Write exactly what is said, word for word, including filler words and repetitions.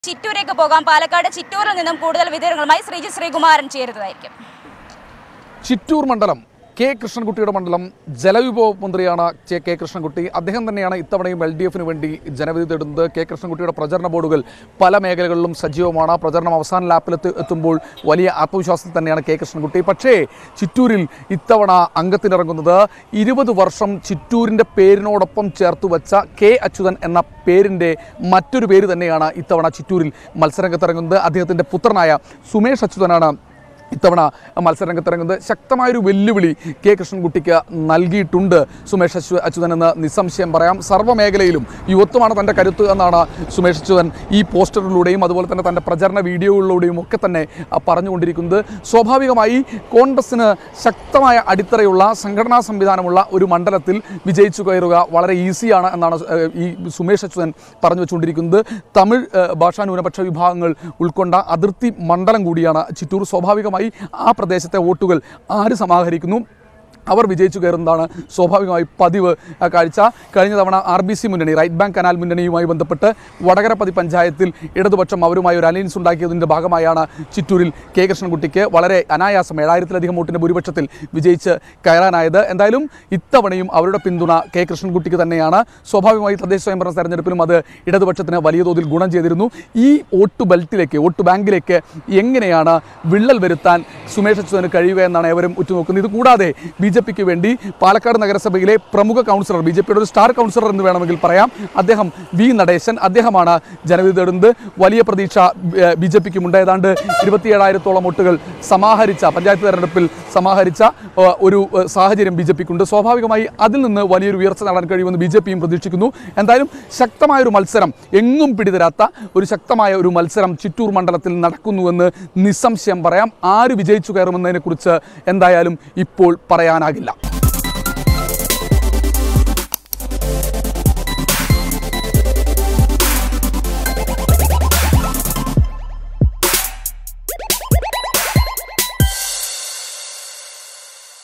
ചിറ്റൂരേക്ക് പോകാം. പാലക്കാട് ചിറ്റൂരിൽ നിന്നും കൂടുതൽ വിവരങ്ങളുമായി ശ്രീജി ശ്രീകുമാരൻ ചേരുന്നതായിരിക്കും. ചിറ്റൂർ മണ്ഡലം കെ കൃഷ്ണൻകുട്ടിയുടെ മണ്ഡലം. ജലവിഭവ മന്ത്രിയാണ് കെ കൃഷ്ണൻകുട്ടി. അദ്ദേഹം തന്നെയാണ് ഇത്തവണയും എൽ ഡി എഫിന് വേണ്ടി ജനവിധി തേടുന്നത്. കെ കൃഷ്ണൻകുട്ടിയുടെ പ്രചരണ ബോർഡുകൾ പല മേഖലകളിലും സജീവമാണ്. പ്രചരണം അവസാന ലാപ്പിലെത്തി എത്തുമ്പോൾ വലിയ ആത്മവിശ്വാസത്തിൽ തന്നെയാണ് കെ കൃഷ്ണൻകുട്ടി. പക്ഷേ ചിറ്റൂരിൽ ഇത്തവണ അംഗത്തിനിറങ്ങുന്നത് ഇരുപത് വർഷം ചിറ്റൂരിൻ്റെ പേരിനോടൊപ്പം ചേർത്ത് വച്ച കെ അച്യുതൻ എന്ന പേരിൻ്റെ മറ്റൊരു പേര് തന്നെയാണ് ഇത്തവണ ചിറ്റൂരിൽ മത്സരരംഗത്തിറങ്ങുന്നത്. അദ്ദേഹത്തിൻ്റെ പുത്രനായ സുമേഷ് അച്യുതനാണ് ഇത്തവണ മത്സരരംഗത്തിറങ്ങുന്നത്. ശക്തമായൊരു വെല്ലുവിളി കെ കൃഷ്ണൻകുട്ടിക്ക് നൽകിയിട്ടുണ്ട് സുമേഷ് അച്യു അച്യുതൻ എന്ന് നിസ്സംശയം പറയാം. സർവ്വമേഖലയിലും യുവത്വമാണ് തൻ്റെ കരുത്ത് എന്നാണ് സുമേഷ് അച്യുതൻ ഈ പോസ്റ്ററിലൂടെയും അതുപോലെ തന്നെ തൻ്റെ പ്രചരണ വീഡിയോകളിലൂടെയും ഒക്കെ തന്നെ പറഞ്ഞുകൊണ്ടിരിക്കുന്നത്. സ്വാഭാവികമായി കോൺഗ്രസ്സിന് ശക്തമായ അടിത്തറയുള്ള സംഘടനാ സംവിധാനമുള്ള ഒരു മണ്ഡലത്തിൽ വിജയിച്ചു കയറുക വളരെ ഈസിയാണ് എന്നാണ് ഈ സുമേഷ് അച്യുതൻ പറഞ്ഞു വെച്ചുകൊണ്ടിരിക്കുന്നത്. തമിഴ് ഭാഷാ ന്യൂനപക്ഷ വിഭാഗങ്ങൾ ഉൾക്കൊണ്ട അതിർത്തി മണ്ഡലം കൂടിയാണ് ചിറ്റൂർ. സ്വാഭാവികമായി ആ പ്രദേശത്തെ വോട്ടുകൾ ആര് സമാഹരിക്കുന്നു അവർ വിജയിച്ചു കയറുന്നതാണ് സ്വാഭാവികമായി പതിവ് കാഴ്ച. കഴിഞ്ഞ തവണ ആർ ബി സി മുന്നണി റൈറ്റ് ബാങ്ക് കനാൽ മുന്നണിയുമായി ബന്ധപ്പെട്ട് വടകരപ്പതി പഞ്ചായത്തിൽ ഇടതുപക്ഷം അവരുമായി ഒരു അലയൻസ് ഉണ്ടാക്കിയതിൻ്റെ ഭാഗമായാണ് ചിറ്റൂരിൽ കെ കൃഷ്ണൻകുട്ടിക്ക് വളരെ അനായാസം ഏഴായിരത്തിലധികം വോട്ടിൻ്റെ ഭൂരിപക്ഷത്തിൽ വിജയിച്ച് കയറാനായത്. എന്തായാലും ഇത്തവണയും അവരുടെ പിന്തുണ കെ കൃഷ്ണൻകുട്ടിക്ക് തന്നെയാണ്. സ്വാഭാവികമായി തദ്ദേശ സ്വയംഭരണ തെരഞ്ഞെടുപ്പിലും അത് ഇടതുപക്ഷത്തിന് വലിയ തോതിൽ ഗുണം ചെയ്തിരുന്നു. ഈ വോട്ട് ബെൽറ്റിലേക്ക് വോട്ട് ബാങ്കിലേക്ക് എങ്ങനെയാണ് വിള്ളൽ വരുത്താൻ സുമേഷ് അച്യുതന് കഴിയുക എന്നാണ് ഏവരും ഉറ്റുനോക്കുന്നത്. ഇത് കൂടാതെ ബി ജെ പിക്ക് വേണ്ടി പാലക്കാട് നഗരസഭയിലെ പ്രമുഖ കൗൺസിലർ, ബി ജെ പിയുടെ ഒരു സ്റ്റാർ കൗൺസിലർ എന്ന് വേണമെങ്കിൽ പറയാം, അദ്ദേഹം വി നടേശൻ, അദ്ദേഹമാണ് ജനവിധി തേടുന്നത്. വലിയ പ്രതീക്ഷ ബി ജെ പിക്കുമുണ്ട്. ഏതാണ്ട് ഇരുപത്തിയേഴായിരത്തോളം വോട്ടുകൾ സമാഹരിച്ച പഞ്ചായത്ത് തെരഞ്ഞെടുപ്പിൽ സമാഹരിച്ച ഒരു സാഹചര്യം ബി ജെ പിക്കുണ്ട്. സ്വാഭാവികമായി അതിൽ നിന്ന് വലിയൊരു ഉയർച്ച നേടാൻ കഴിയുമെന്ന് ബി ജെ പിയും പ്രതീക്ഷിക്കുന്നു. എന്തായാലും ശക്തമായൊരു മത്സരം, എങ്ങും പിടിതരാത്ത ഒരു ശക്തമായ ഒരു മത്സരം ചിറ്റൂർ മണ്ഡലത്തിൽ നടക്കുന്നുവെന്ന് നിസ്സംശയം പറയാം. ആര് വിജയിച്ചു കയറുമെന്നതിനെക്കുറിച്ച് എന്തായാലും ഇപ്പോൾ പറയാനാകില്ല.